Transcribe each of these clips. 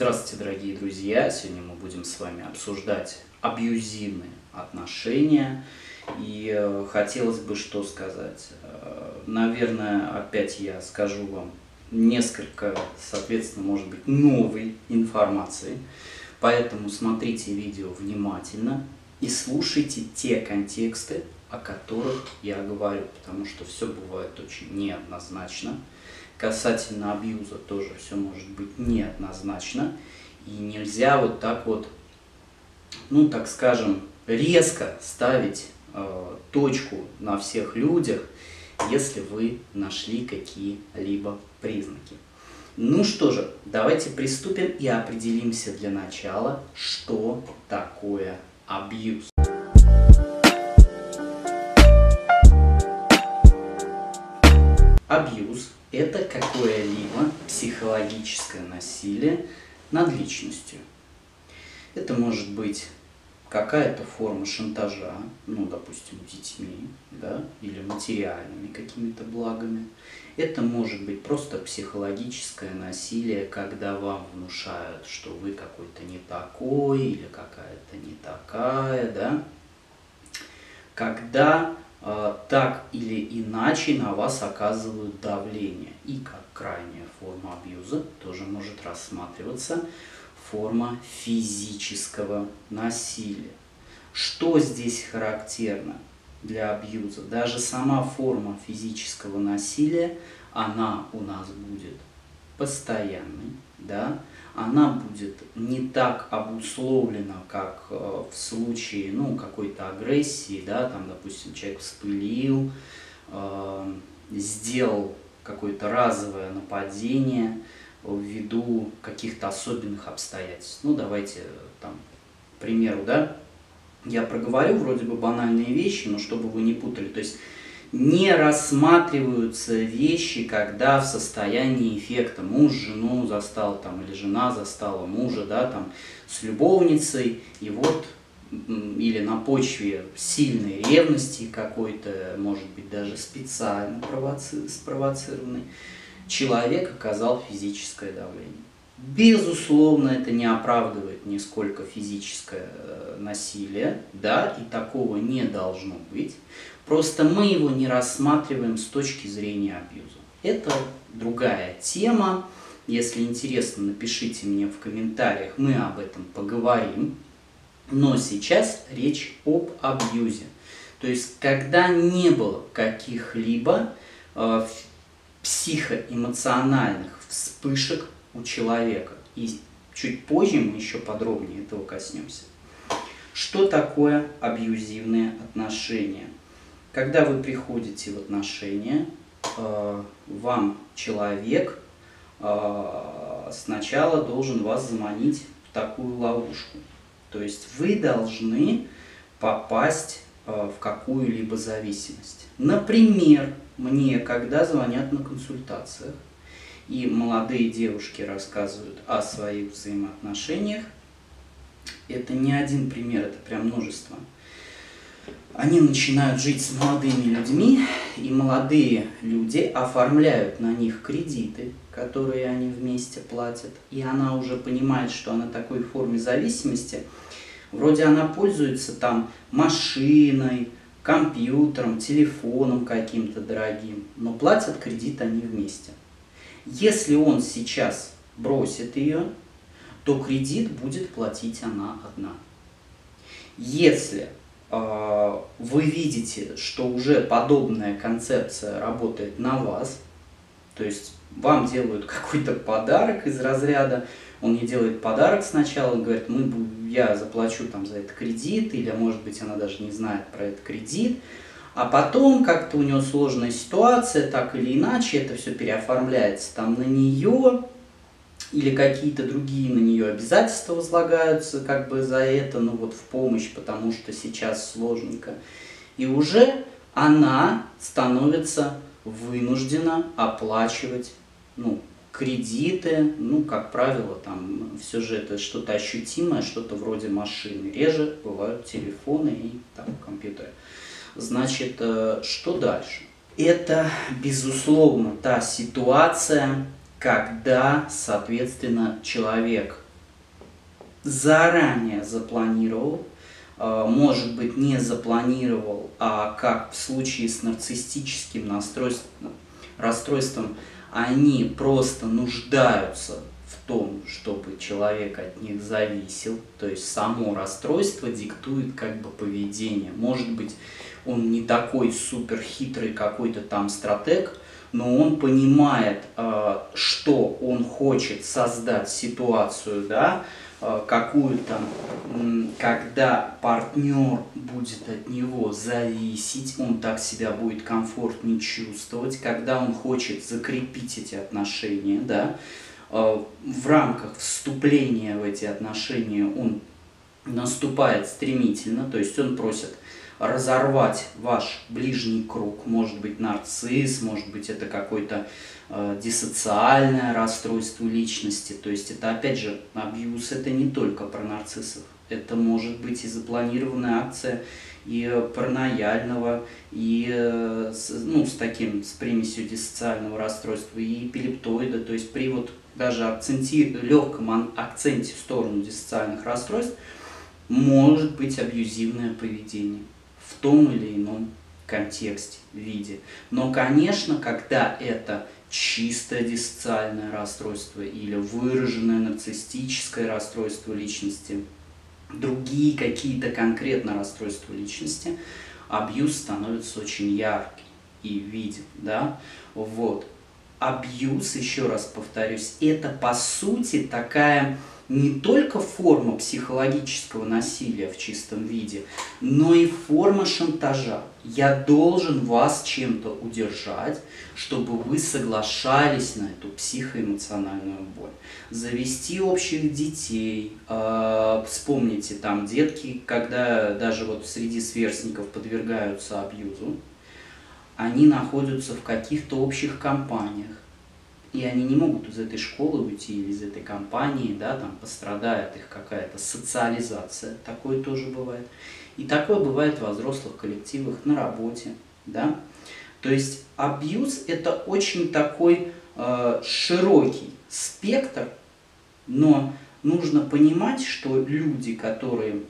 Здравствуйте, дорогие друзья! Сегодня мы будем с вами обсуждать абьюзивные отношения. И хотелось бы что сказать. Наверное, опять я скажу вам несколько, соответственно, может быть, новой информации. Поэтому смотрите видео внимательно и слушайте те контексты, о которых я говорю, потому что все бывает очень неоднозначно. Касательно абьюза тоже все может быть неоднозначно. И нельзя вот так вот, так скажем, резко ставить точку на всех людях, если вы нашли какие-либо признаки. Ну что же, давайте приступим и определимся для начала, что такое абьюз. Абьюз – это какое-либо психологическое насилие над личностью. Это может быть какая-то форма шантажа, допустим, детьми, да, или материальными какими-то благами. Это может быть просто психологическое насилие, когда вам внушают, что вы какой-то не такой или какая-то не такая, да. Когда так или иначе на вас оказывают давление. И как крайняя форма абьюза тоже может рассматриваться форма физического насилия. Что здесь характерно для абьюза? Даже сама форма физического насилия, она у нас будет постоянной, да? Она будет не так обусловлена, как в случае какой-то агрессии, да, там, допустим, человек вспылил, сделал какое-то разовое нападение ввиду каких-то особенных обстоятельств. Давайте, к примеру, да, я проговорю вроде бы банальные вещи, но чтобы вы не путали, то есть не рассматриваются вещи, когда в состоянии эффекта муж жену застал или жена застала мужа, да, с любовницей, и вот или на почве сильной ревности какой-то, может быть даже специально спровоцированной, человек оказал физическое давление. Безусловно, это не оправдывает нисколько физическое насилие, да, и такого не должно быть. Просто мы его не рассматриваем с точки зрения абьюза. Это другая тема. Если интересно, напишите мне в комментариях, мы об этом поговорим. Но сейчас речь об абьюзе. То есть, когда не было каких-либо психоэмоциональных вспышек у человека. И чуть позже мы еще подробнее этого коснемся. Что такое абьюзивные отношения? Когда вы приходите в отношения, вам человек сначала должен вас заманить в такую ловушку. То есть вы должны попасть в какую-либо зависимость. Например, мне, когда звонят на консультациях, и молодые девушки рассказывают о своих взаимоотношениях, это не один пример, это прям множество. Они начинают жить с молодыми людьми, и молодые люди оформляют на них кредиты, которые они вместе платят. И она уже понимает, что она такой форме зависимости. Вроде она пользуется машиной, компьютером, телефоном каким-то дорогим, но платят кредит они вместе. Если он сейчас бросит ее, то кредит будет платить она одна. Если вы видите, что уже подобная концепция работает на вас, то есть вам делают какой-то подарок из разряда, он не делает подарок сначала, он говорит, я заплачу за это кредит, или может быть она даже не знает про этот кредит, а потом как-то у него сложная ситуация, так или иначе, это все переоформляется на нее, или какие-то другие на нее обязательства возлагаются за это, в помощь, потому что сейчас сложненько. И уже она становится вынуждена оплачивать, кредиты, как правило, все же это что-то ощутимое, что-то вроде машины. Реже бывают телефоны и компьютеры. Значит, что дальше? Это, безусловно, та ситуация, когда, соответственно, человек заранее запланировал, может быть, не запланировал, а как в случае с нарциссическим расстройством, они просто нуждаются в том, чтобы человек от них зависел, то есть само расстройство диктует как бы поведение. Может быть, он не такой супер хитрый какой-то там стратег, но он понимает, что он хочет создать ситуацию, да, какую-то, когда партнер будет от него зависеть, он так себя будет комфортнее чувствовать, когда он хочет закрепить эти отношения, да, в рамках вступления в эти отношения он наступает стремительно, то есть он просит разорвать ваш ближний круг, может быть нарцисс, может быть это какое-то диссоциальное расстройство личности, то есть это опять же абьюз, это не только про нарциссов, это может быть и запланированная акция и параноидального, и с примесью диссоциального расстройства, и эпилептоида, то есть при вот даже легком акценте в сторону диссоциальных расстройств может быть абьюзивное поведение в том или ином контексте, виде. Но, конечно, когда это чистое диссоциальное расстройство или выраженное нарциссическое расстройство личности, другие какие-то конкретно расстройства личности, абьюз становится очень яркий и виден, да, вот. Абьюз, еще раз повторюсь, это по сути такая не только форма психологического насилия в чистом виде, но и форма шантажа. Я должен вас чем-то удержать, чтобы вы соглашались на эту психоэмоциональную боль. Завести общих детей. Вспомните, там детки, когда даже вот среди сверстников подвергаются абьюзу, они находятся в каких-то общих компаниях. И они не могут из этой школы уйти или из этой компании, да, там пострадает их какая-то социализация, такое тоже бывает. И такое бывает во взрослых коллективах, на работе, да. То есть абьюз это очень такой широкий спектр, но нужно понимать, что люди, которые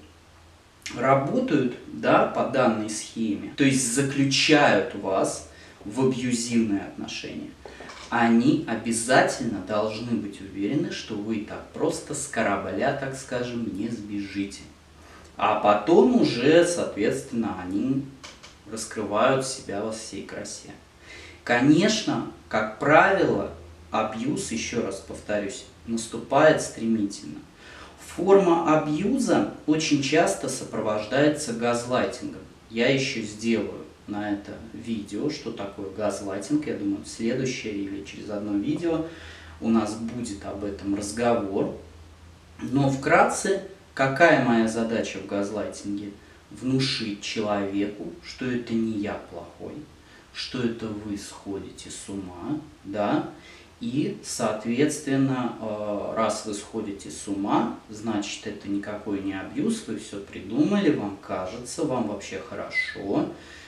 работают, да, по данной схеме, то есть заключают вас в абьюзивные отношения, они обязательно должны быть уверены, что вы так просто с корабля, так скажем, не сбежите. А потом уже, соответственно, они раскрывают себя во всей красе. Конечно, как правило, абьюз, еще раз повторюсь, наступает стремительно. Форма абьюза очень часто сопровождается газлайтингом. Я еще сделаю на это видео, что такое газлайтинг. Я думаю, следующее или через одно видео у нас будет об этом разговор. Но вкратце, какая моя задача в газлайтинге? Внушить человеку, что это не я плохой, что это вы сходите с ума, да, и, соответственно, раз вы сходите с ума, значит, это никакой не абьюз, вы все придумали, вам кажется, вам вообще хорошо,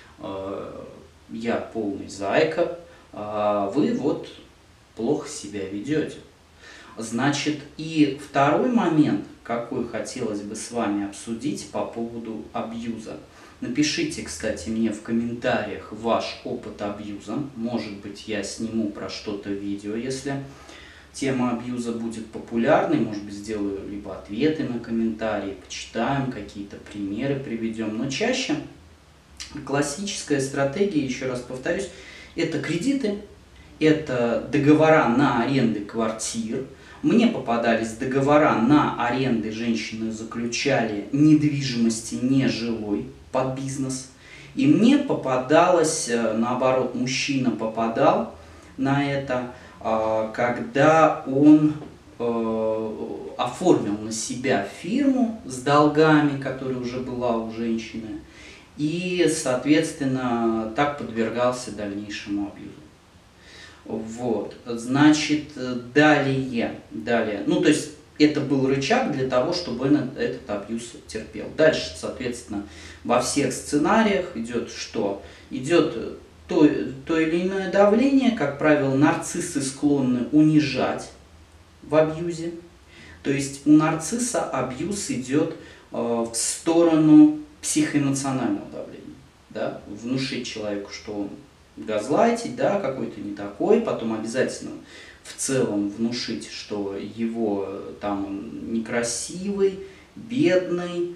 я полный зайка, вы вот плохо себя ведете. Значит, и второй момент, какой хотелось бы с вами обсудить по поводу абьюза. Напишите, кстати, мне в комментариях ваш опыт абьюза. Может быть, я сниму про что-то видео, если тема абьюза будет популярной. Может быть, сделаю либо ответы на комментарии, почитаем, какие-то примеры приведем. Но чаще классическая стратегия, еще раз повторюсь, это кредиты, это договора на аренды квартир. Мне попадались договора на аренды, женщины заключали недвижимости нежилой под бизнес. И мне попадалось, наоборот, мужчина попадал на это, когда он оформил на себя фирму с долгами, которая уже была у женщины, и, соответственно, так подвергался дальнейшему абьюзу. Вот, значит, далее, ну, то есть, это был рычаг для того, чтобы этот абьюз терпел. Дальше, соответственно, во всех сценариях идет что? Идет то или иное давление, как правило, нарциссы склонны унижать в абьюзе. То есть у нарцисса абьюз идет в сторону психоэмоционального давления. Да? Внушить человеку, что он газлайтить, да, какой-то не такой, потом обязательно в целом внушить, что его там он некрасивый, бедный,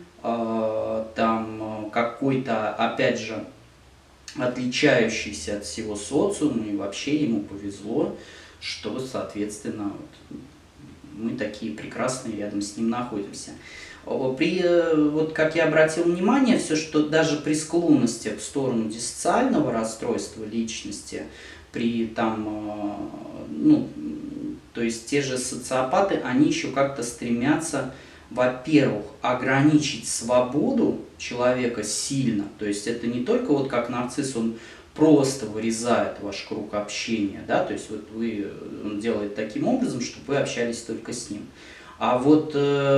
там какой-то, опять же, отличающийся от всего социума, и вообще ему повезло, что, соответственно, вот, мы такие прекрасные рядом с ним находимся. Вот как я обратил внимание, все, что даже при склонности в сторону диссоциального расстройства личности, при там, ну, то есть те же социопаты, они еще как-то стремятся, во-первых, ограничить свободу человека сильно, то есть это не только вот как нарцисс, он просто вырезает ваш круг общения, да, то есть вот он делает таким образом, чтобы вы общались только с ним. А вот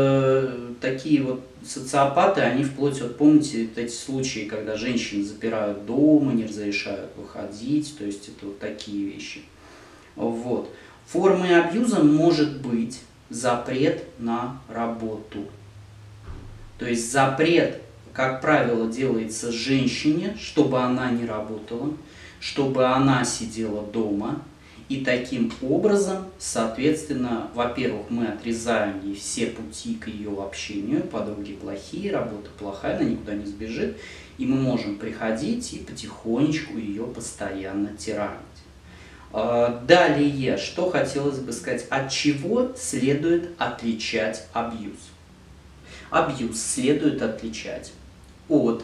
такие вот социопаты, они вплоть, вот помните вот эти случаи, когда женщин запирают дома, не разрешают выходить, то есть это вот такие вещи. Вот. Формой абьюза может быть запрет на работу. То есть запрет, как правило, делается женщине, чтобы она не работала, чтобы она сидела дома. И таким образом, соответственно, во-первых, мы отрезаем ей все пути к ее общению, подруги плохие, работа плохая, она никуда не сбежит, и мы можем приходить и потихонечку ее постоянно тиранить. Далее, что хотелось бы сказать, от чего следует отличать абьюз? Абьюз следует отличать от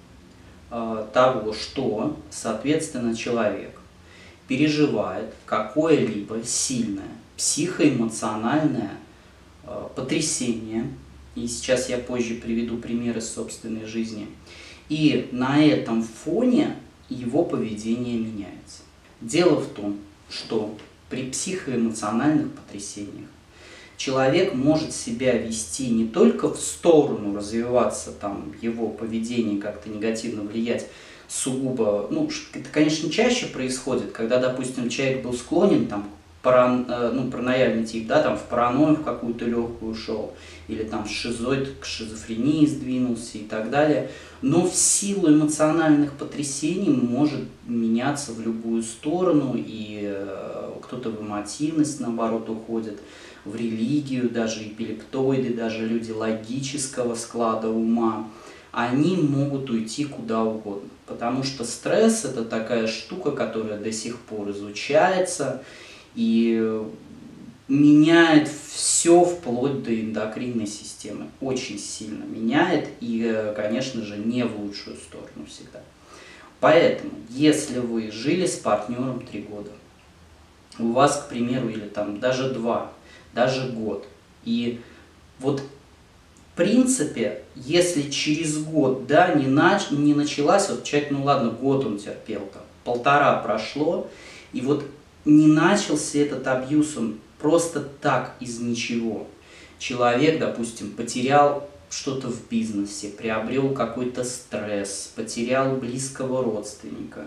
того, что, соответственно, человек переживает какое-либо сильное психоэмоциональное потрясение, и сейчас я позже приведу примеры собственной жизни, и на этом фоне его поведение меняется. Дело в том, что при психоэмоциональных потрясениях человек может себя вести не только в сторону развиваться, там, его поведение как-то негативно влиять, сугубо, ну, это, конечно, чаще происходит, когда, допустим, человек был склонен, там, параноидальный тип, да, там, в паранойю в какую-то легкую ушел, или там шизоид к шизофрении сдвинулся и так далее, но в силу эмоциональных потрясений может меняться в любую сторону, и кто-то в эмотивность, наоборот, уходит, в религию, даже эпилептоиды, даже люди логического склада ума, они могут уйти куда угодно. Потому что стресс – это такая штука, которая до сих пор изучается и меняет все вплоть до эндокринной системы. Очень сильно меняет и, конечно же, не в лучшую сторону всегда. Поэтому, если вы жили с партнером 3 года, у вас, к примеру, или там даже 2, даже год, и вот в принципе, если через год, да, не началась, вот человек, ну ладно, год он терпел, там, 1,5 прошло, и вот не начался этот абьюз, он просто так из ничего. Человек, допустим, потерял что-то в бизнесе, приобрел какой-то стресс, потерял близкого родственника,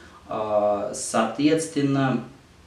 соответственно,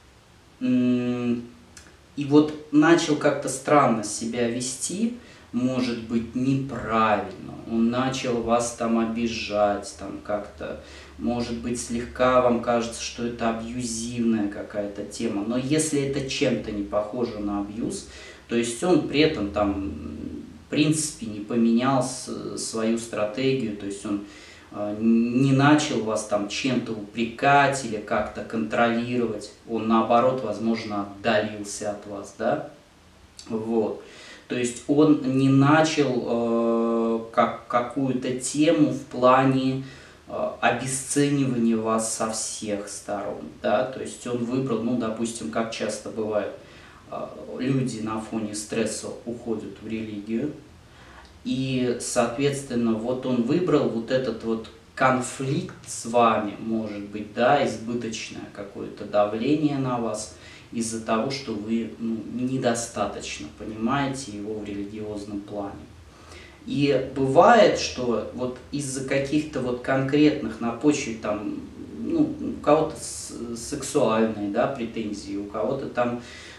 и вот начал как-то странно себя вести, может быть, неправильно, он начал вас там обижать, там как-то, может быть, слегка вам кажется, что это абьюзивная какая-то тема, но если это чем-то не похоже на абьюз, то есть он при этом там, в принципе, не поменял свою стратегию, то есть он не начал вас там чем-то упрекать или как-то контролировать, он наоборот, возможно, отдалился от вас, да, вот. То есть он не начал какую-то тему в плане обесценивания вас со всех сторон, да, то есть он выбрал, ну, допустим, как часто бывает, люди на фоне стресса уходят в религию, и, соответственно, вот он выбрал вот этот вот конфликт с вами, может быть, да, избыточное какое-то давление на вас, из-за того, что вы недостаточно понимаете его в религиозном плане. И бывает, что вот из-за каких-то вот конкретных на почве там, ну, у кого-то сексуальные, да, претензии, у кого-то там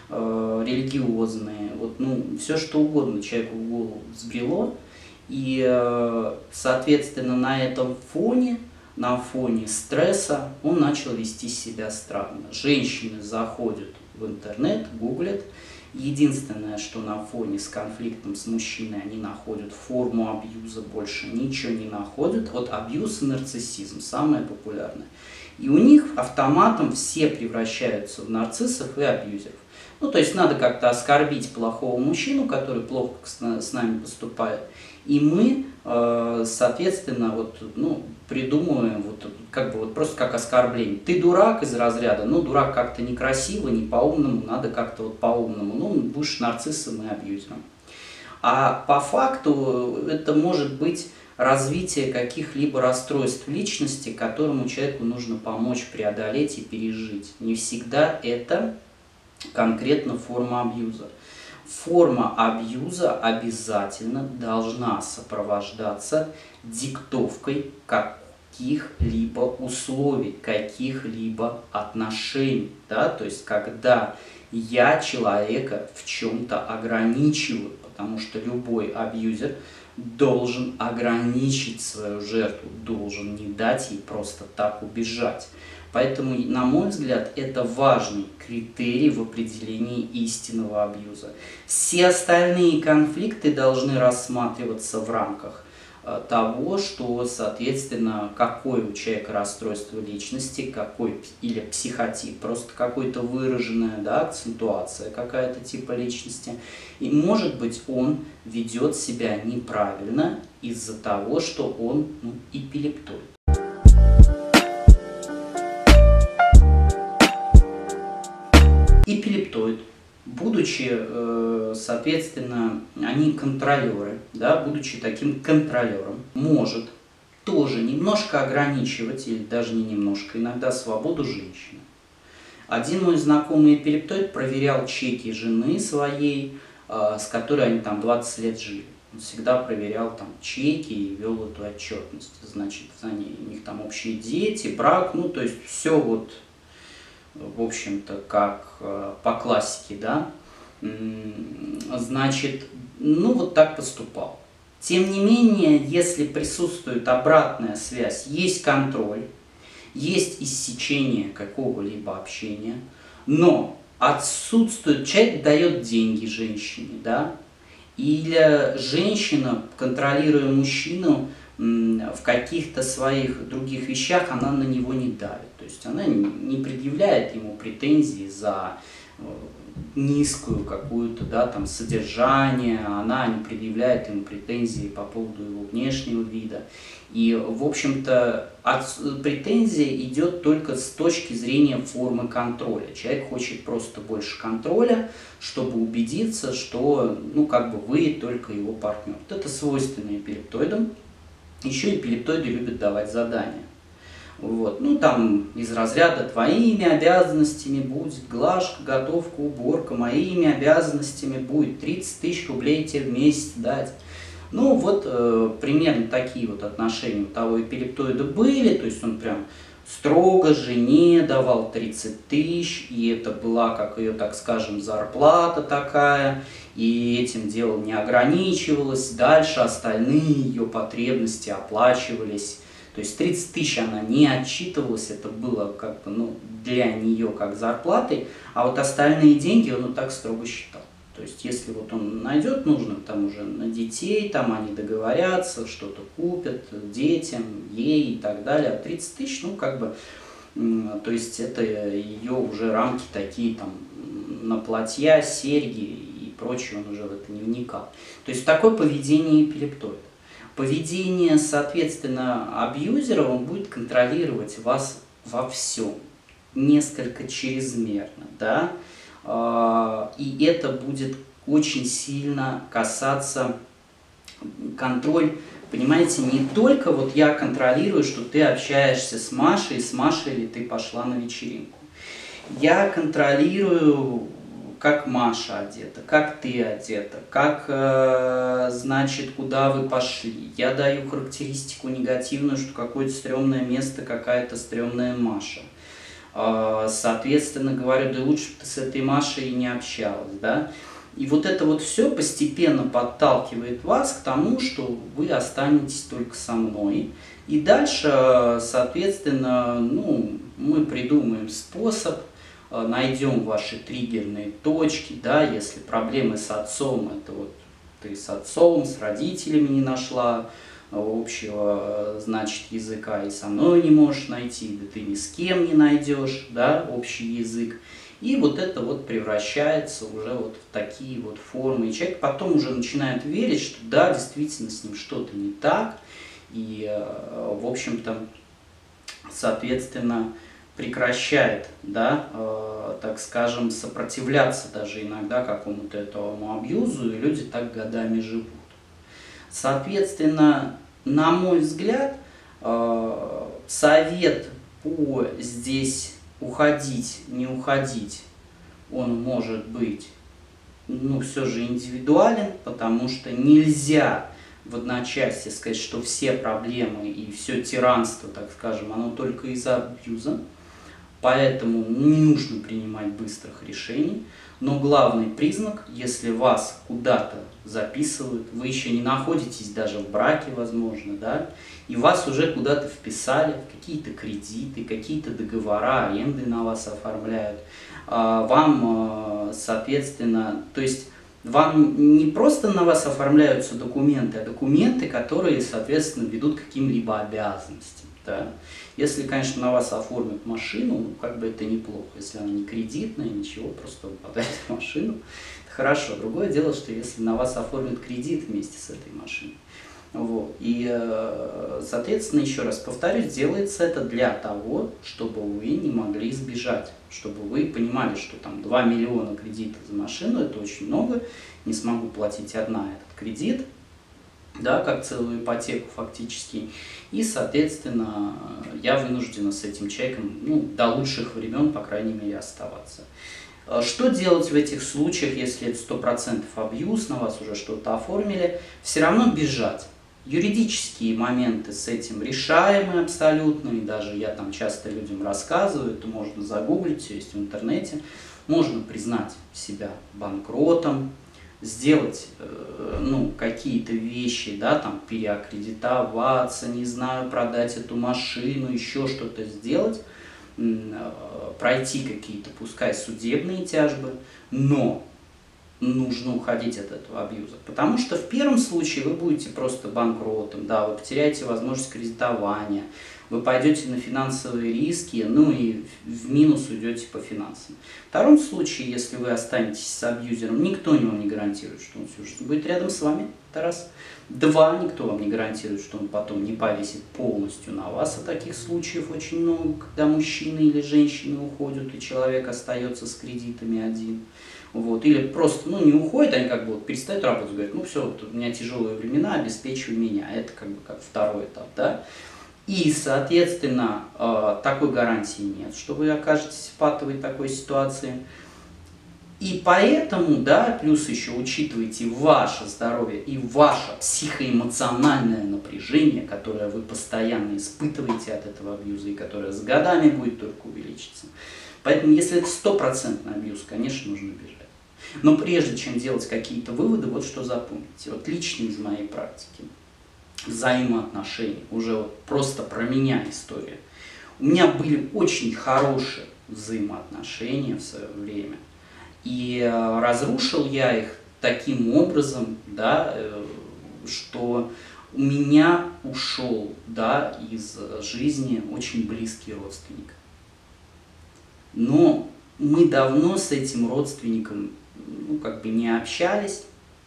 религиозные, вот, ну, все что угодно человеку в голову взбрело. И, соответственно, на фоне стресса он начал вести себя странно. Женщины заходят в интернет, гуглят. Единственное, что на фоне с конфликтом с мужчиной они находят форму абьюза, больше ничего не находят. Вот абьюз и нарциссизм самое популярное. И у них автоматом все превращаются в нарциссов и абьюзеров. Ну, то есть надо как-то оскорбить плохого мужчину, который плохо с нами поступает. И мы, соответственно, вот, ну, придумываем вот, как бы вот просто как оскорбление. Ты дурак из разряда, ну, дурак как-то некрасиво, не по-умному, надо как-то вот по-умному. Ну, будешь нарциссом и абьюзером. А по факту это может быть развитие каких-либо расстройств личности, которому человеку нужно помочь преодолеть и пережить. Не всегда это конкретно форма абьюза. Форма абьюза обязательно должна сопровождаться диктовкой каких-либо условий, каких-либо отношений. Да? То есть, когда я человека в чем-то ограничиваю, потому что любой абьюзер должен ограничить свою жертву, должен не дать ей просто так убежать. Поэтому, на мой взгляд, это важный критерий в определении истинного абьюза. Все остальные конфликты должны рассматриваться в рамках того, что, соответственно, какое у человека расстройство личности, какой или психотип, просто какой-то выраженная, да, акцентуация какая-то типа личности. И, может быть, он ведет себя неправильно из-за того, что он эпилептоид. Эпилептоид, будучи, соответственно, они контролеры, да, будучи таким контролером, может тоже немножко ограничивать, или даже не немножко, иногда свободу женщины. Один мой знакомый эпилептоид проверял чеки жены своей, с которой они там 20 лет жили. Он всегда проверял там чеки и вел эту отчетность. Значит, у них там общие дети, брак, ну то есть все вот, в общем-то, как по классике, да, значит, ну вот так поступал. Тем не менее, если присутствует обратная связь, есть контроль, есть иссечение какого-либо общения, но отсутствует, человек дает деньги женщине, да, или женщина, контролируя мужчину, в каких-то своих других вещах она на него не давит. То есть она не предъявляет ему претензии за низкую какую-то, да, там, содержание, она не предъявляет ему претензии по поводу его внешнего вида. И, в общем-то, претензия идет только с точки зрения формы контроля. Человек хочет просто больше контроля, чтобы убедиться, что, ну, как бы вы только его партнер. Вот это свойственно эпилептоидам. Еще эпилептоиды любят давать задания. Вот. Ну, там из разряда «твоими обязанностями будет глажка, готовка, уборка, моими обязанностями будет 30 тысяч рублей тебе в месяц дать». Ну, вот примерно такие вот отношения у того эпилептоида были, то есть он прям строго жене давал 30 тысяч, и это была, как ее, так скажем, зарплата такая, и этим делом не ограничивалось, дальше остальные ее потребности оплачивались. То есть 30 тысяч она не отчитывалась, это было как бы, ну, для нее как зарплатой, а вот остальные деньги он вот так строго считал. То есть если вот он найдет нужным там уже на детей, там они договорятся, что-то купят детям, ей и так далее, а 30 тысяч, ну как бы, то есть это ее уже рамки такие там на платья, серьги и прочее, он уже в это не вникал. То есть такое поведение эпилептоида. Поведение, соответственно, абьюзера, он будет контролировать вас во всем, несколько чрезмерно, да, и это будет очень сильно касаться контроль, понимаете, не только вот я контролирую, что ты общаешься с Машей ли ты пошла на вечеринку. Я контролирую, как Маша одета, как ты одета, как, значит, куда вы пошли. Я даю характеристику негативную, что какое-то стрёмное место, какая-то стрёмная Маша. Соответственно, говорю, да лучше бы ты с этой Машей и не общалась, да. И вот это вот все постепенно подталкивает вас к тому, что вы останетесь только со мной. И дальше, соответственно, ну, мы придумаем способ, найдем ваши триггерные точки, да, если проблемы с отцом, это вот ты с отцом, с родителями не нашла общего, значит, языка, и со мной не можешь найти, да ты ни с кем не найдешь, да, общий язык. И вот это вот превращается уже вот в такие вот формы. И человек потом уже начинает верить, что да, действительно с ним что-то не так. И, в общем-то, соответственно, прекращает, да, так скажем, сопротивляться даже иногда какому-то этому абьюзу, и люди так годами живут. Соответственно, на мой взгляд, совет по здесь уходить, не уходить, он может быть, ну, все же индивидуален, потому что нельзя в одночасье сказать, что все проблемы и все тиранство, так скажем, оно только из-за абьюза. Поэтому не нужно принимать быстрых решений. Но главный признак, если вас куда-то записывают, вы еще не находитесь даже в браке, возможно, да, и вас уже куда-то вписали, в какие-то кредиты, какие-то договора, аренды на вас оформляют, вам, соответственно, то есть вам не просто на вас оформляются документы, а документы, которые, соответственно, ведут к каким-либо обязанностям. Да? Если, конечно, на вас оформят машину, ну, как бы это неплохо. Если она не кредитная, ничего, просто вы подарите машину, это хорошо. Другое дело, что если на вас оформят кредит вместе с этой машиной. Вот. И, соответственно, еще раз повторюсь, делается это для того, чтобы вы не могли сбежать, чтобы вы понимали, что там 2 миллиона кредита за машину, это очень много, не смогу платить одна этот кредит, да, как целую ипотеку фактически, и, соответственно, я вынуждена с этим человеком, ну, до лучших времен, по крайней мере, оставаться. Что делать в этих случаях, если это 100% абьюз, на вас уже что-то оформили? Все равно бежать. Юридические моменты с этим решаемы абсолютно, и даже я там часто людям рассказываю, это можно загуглить, все есть в интернете. Можно признать себя банкротом, сделать ну, какие-то вещи, да, там, переаккредитоваться, не знаю, продать эту машину, еще что-то сделать, пройти какие-то, пускай судебные тяжбы, но нужно уходить от этого абьюза. Потому что в первом случае вы будете просто банкротом, да, вы потеряете возможность кредитования, вы пойдете на финансовые риски, ну и в минус уйдете по финансам. В втором случае, если вы останетесь с абьюзером, никто вам не гарантирует, что он всю жизнь будет рядом с вами, это раз. Два, никто вам не гарантирует, что он потом не повесит полностью на вас, а таких случаев очень много, когда мужчины или женщины уходят, и человек остается с кредитами один. Вот. Или просто ну, не уходит, они как бы вот перестают работать, говорят, ну все, вот у меня тяжелые времена, обеспечивай меня. Это как бы как второй этап, да. И, соответственно, такой гарантии нет, что вы окажетесь в патовой такой ситуации. И поэтому, да, плюс еще учитывайте ваше здоровье и ваше психоэмоциональное напряжение, которое вы постоянно испытываете от этого абьюза и которое с годами будет только увеличиться. Поэтому, если это 100% абьюз, конечно, нужно бежать. Но прежде чем делать какие-то выводы, вот что запомните. Вот лично из моей практики взаимоотношений, уже вот просто про меня история. У меня были очень хорошие взаимоотношения в свое время. И разрушил я их таким образом, да, что у меня ушел, да, из жизни очень близкий родственник. Но мы давно с этим родственником ну, как бы не общались,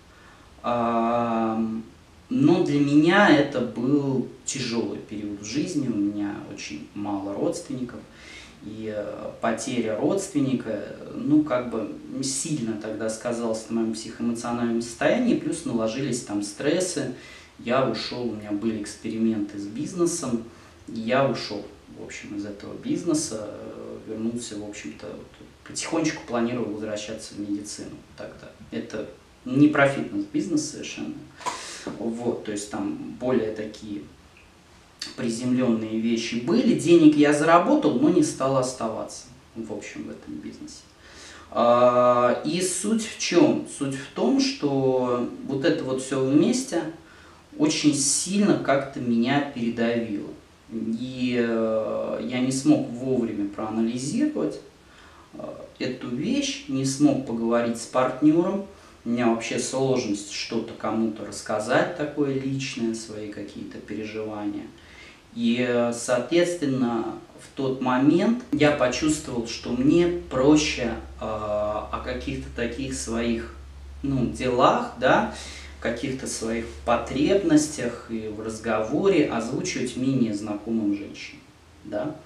но для меня это был тяжелый период в жизни, у меня очень мало родственников, и потеря родственника, ну, как бы сильно тогда сказалась на моем психоэмоциональном состоянии, плюс наложились там стрессы, я ушел, у меня были эксперименты с бизнесом, я ушел, в общем, из этого бизнеса, вернулся, в общем-то, потихонечку планировал возвращаться в медицину тогда. Это не про фитнес-бизнес совершенно. Вот, то есть там более такие приземленные вещи были. Денег я заработал, но не стал оставаться, в общем, в этом бизнесе. И суть в чем? Суть в том, что вот это вот все вместе очень сильно как-то меня передавило. И я не смог вовремя проанализировать эту вещь, не смог поговорить с партнером. У меня вообще сложность что-то кому-то рассказать такое личное, свои какие-то переживания. И, соответственно, в тот момент я почувствовал, что мне проще о каких-то таких своих делах, да, каких-то своих потребностях и в разговоре озвучивать менее знакомым женщинам. Да?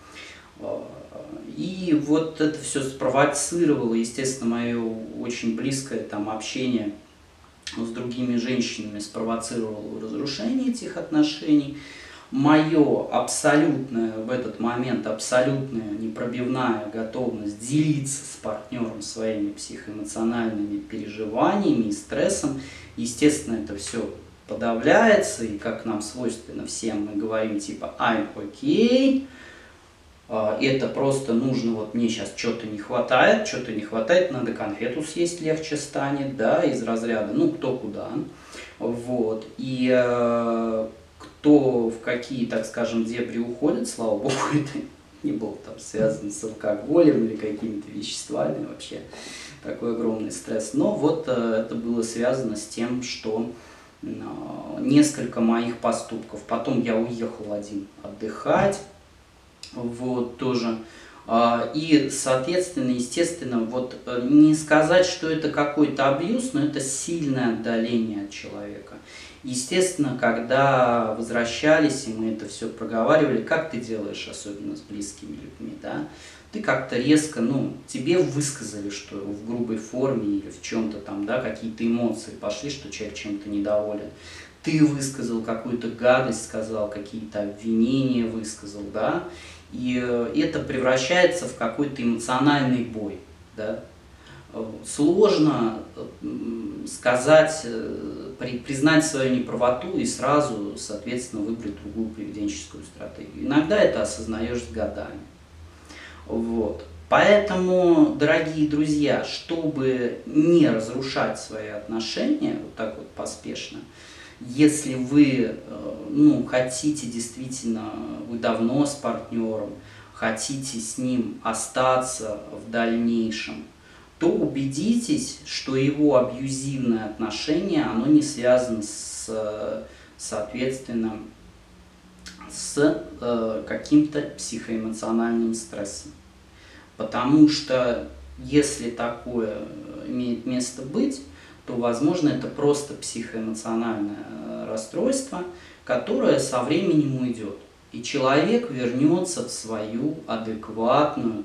И вот это все спровоцировало, естественно, мое очень близкое там общение с другими женщинами, спровоцировало разрушение этих отношений. Мое абсолютное в этот момент, абсолютная непробивная готовность делиться с партнером своими психоэмоциональными переживаниями и стрессом, естественно, это все подавляется, и как нам свойственно всем, мы говорим типа «I'm okay», это просто нужно, вот мне сейчас что-то не хватает, надо конфету съесть, легче станет, да, из разряда, кто куда, вот, и кто в какие, так скажем, дебри уходит, слава богу, это не было там связано с алкоголем или какими-то веществами, вообще такой огромный стресс, но вот это было связано с тем, что несколько моих поступков, потом я уехал один отдыхать, вот, тоже. И, соответственно, естественно, вот не сказать, что это какой-то абьюз, но это сильное отдаление от человека. Естественно, когда возвращались, и мы это все проговаривали, как ты делаешь, особенно с близкими людьми, да, ты как-то резко, тебе высказали, что в грубой форме или в чем-то там, да, какие-то эмоции пошли, что человек чем-то недоволен. Ты высказал какую-то гадость, сказал, какие-то обвинения высказал, да, и это превращается в какой-то эмоциональный бой, да. Сложно сказать, признать свою неправоту и сразу, соответственно, выбрать другую поведенческую стратегию. Иногда это осознаешь с годами. Вот. Поэтому, дорогие друзья, чтобы не разрушать свои отношения вот так вот поспешно, если вы хотите действительно, вы давно с партнером, хотите с ним остаться в дальнейшем, то убедитесь, что его абьюзивное отношение, оно не связано соответственно, с каким-то психоэмоциональным стрессом. Потому что если такое имеет место быть, то, возможно, это просто психоэмоциональное расстройство, которое со временем уйдет. И человек вернется в свою адекватную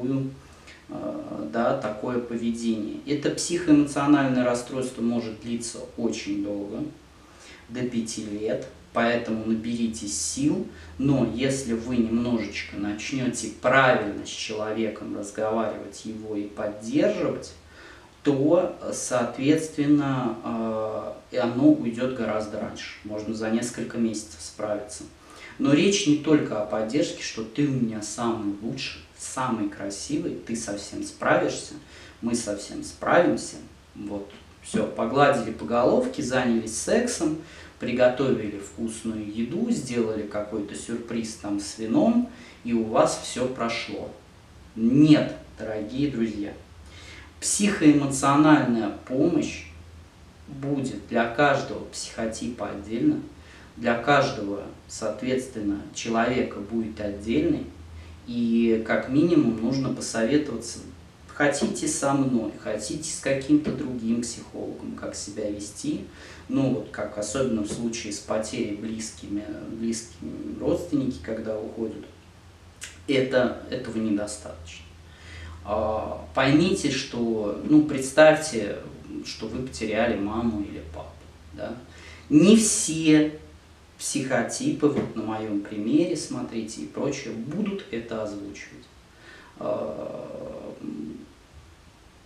такое поведение. Это психоэмоциональное расстройство может длиться очень долго, до 5 лет, поэтому наберитесь сил, но если вы немножечко начнете правильно с человеком разговаривать, его и поддерживать, то, соответственно, оно уйдет гораздо раньше, можно за несколько месяцев справиться. Но речь не только о поддержке, что ты у меня самый лучший, самый красивый, ты совсем справишься, мы совсем справимся. Вот, все, погладили по головке, занялись сексом, приготовили вкусную еду, сделали какой-то сюрприз там с вином, и у вас все прошло. Нет, дорогие друзья. Психоэмоциональная помощь будет для каждого психотипа отдельно, для каждого, соответственно, человека будет отдельный, и как минимум нужно посоветоваться, хотите со мной, хотите с каким-то другим психологом, как себя вести, как особенно в случае с потерей близкими родственники, когда уходят, этого недостаточно. Поймите, что, представьте, что вы потеряли маму или папу, да? Не все психотипы, вот на моем примере, смотрите, и прочее, будут это озвучивать.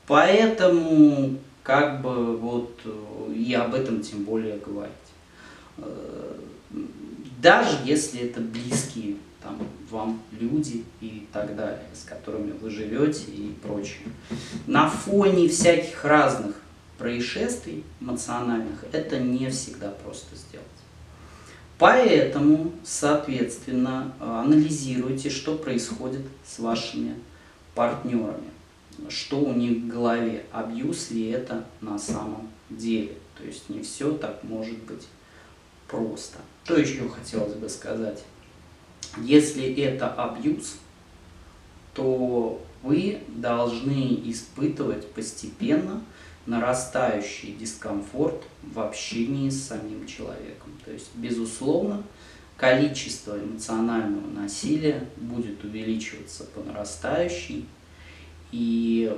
Поэтому, и об этом тем более говорить. даже если это близкие там, вам люди и так далее, с которыми вы живете и прочее. На фоне всяких разных происшествий эмоциональных это не всегда просто сделать. Поэтому, соответственно, анализируйте, что происходит с вашими партнерами, что у них в голове, абьюз ли это на самом деле. То есть не все так может быть просто. Что еще хотелось бы сказать? Если это абьюз, то вы должны испытывать постепенно нарастающий дискомфорт в общении с самим человеком. То есть, безусловно, количество эмоционального насилия будет увеличиваться по нарастающей, и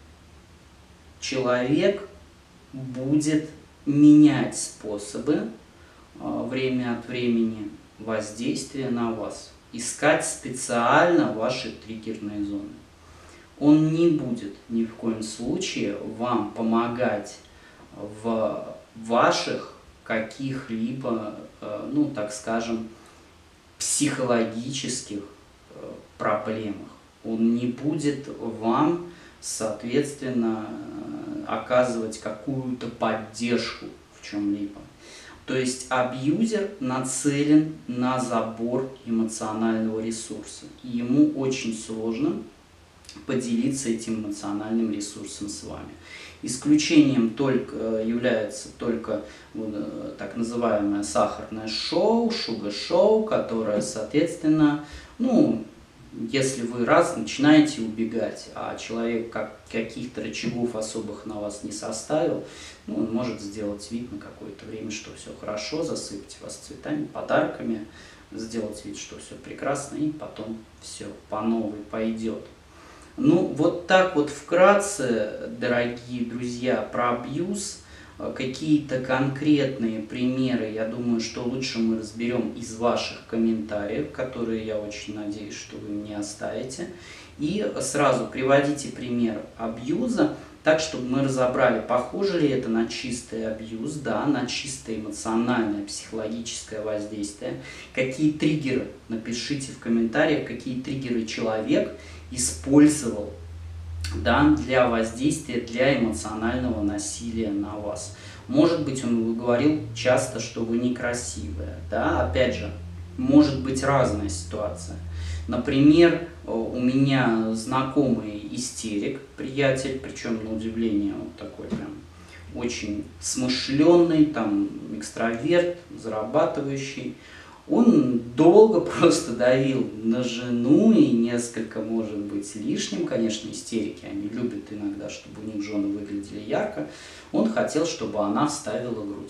человек будет менять способы время от времени воздействия на вас, искать специально ваши триггерные зоны. Он не будет ни в коем случае вам помогать в ваших каких-либо, ну так скажем, психологических проблемах. Он не будет вам, соответственно, оказывать какую-то поддержку в чем-либо. То есть абьюзер нацелен на забор эмоционального ресурса. И ему очень сложно поделиться этим эмоциональным ресурсом с вами. Исключением является только так называемое сахарное шоу, шугар-шоу, которое, соответственно, если вы раз начинаете убегать, а человек каких-то рычагов особых на вас не составил, он может сделать вид на какое-то время, что все хорошо, засыпать вас цветами, подарками, сделать вид, что все прекрасно, и потом все по новой пойдет. Вот так вот вкратце, дорогие друзья, про абьюз. Какие-то конкретные примеры, я думаю, что лучше мы разберем из ваших комментариев, которые, я очень надеюсь, что вы мне оставите. И сразу приводите пример абьюза, так, чтобы мы разобрали, похоже ли это на чистый абьюз, да, на чистое эмоциональное, психологическое воздействие. Какие триггеры, напишите в комментариях, какие триггеры человек использовал, да, для воздействия, для эмоционального насилия на вас. Может быть, он говорил часто, что вы некрасивая. Да? Опять же, может быть разная ситуация. Например, у меня знакомый истерик, приятель, причем на удивление вот такой прям очень смышленый, там экстраверт, зарабатывающий. Он долго просто давил на жену, и несколько, может быть, лишним, конечно, истерики, они любят иногда, чтобы у них жены выглядели ярко. Он хотел, чтобы она вставила грудь.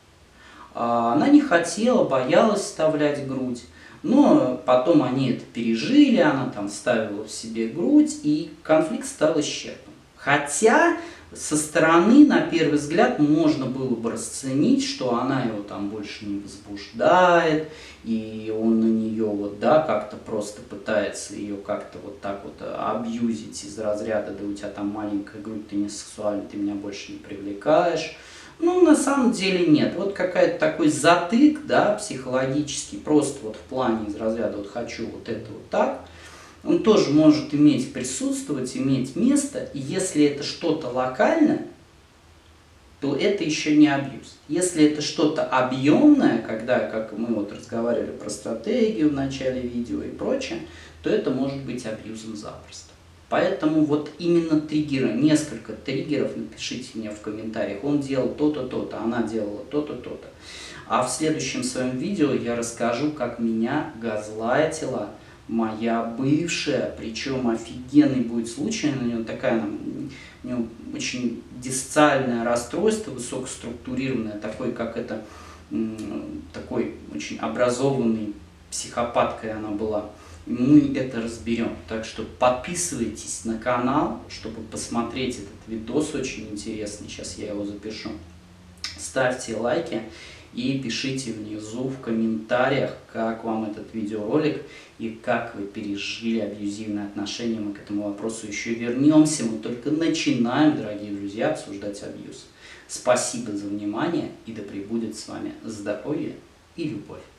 Она не хотела, боялась вставлять грудь, но потом они это пережили, она там вставила в себе грудь, и конфликт стал исчерпан. Хотя со стороны, на первый взгляд, можно было бы расценить, что она его там больше не возбуждает, и он на нее вот, да, как-то просто пытается ее как-то вот так вот абьюзить из разряда: да у тебя там маленькая грудь, ты не сексуальный, ты меня больше не привлекаешь. На самом деле нет. Вот какой-то такой затык, да, психологический, просто вот в плане из разряда вот хочу вот это вот так. Он тоже может присутствовать, иметь место, и если это что-то локальное, то это еще не абьюз. Если это что-то объемное, когда, как мы вот разговаривали про стратегию в начале видео и прочее, то это может быть абьюзом запросто. Поэтому вот именно триггеры, несколько триггеров напишите мне в комментариях. Он делал то-то, то-то, она делала то-то, то-то. А в следующем своем видео я расскажу, как меня газлайтила моя бывшая, причем офигенный будет случай, у нее у нее очень диссоциальное расстройство, высокоструктурированное, такой, как это, такой очень образованный, психопаткой она была. Мы это разберем. Так что подписывайтесь на канал, чтобы посмотреть этот видос, очень интересный, сейчас я его запишу. Ставьте лайки и пишите внизу в комментариях, как вам этот видеоролик и как вы пережили абьюзивные отношения. Мы к этому вопросу еще вернемся. Мы только начинаем, дорогие друзья, обсуждать абьюз. Спасибо за внимание и да пребудет с вами здоровье и любовь.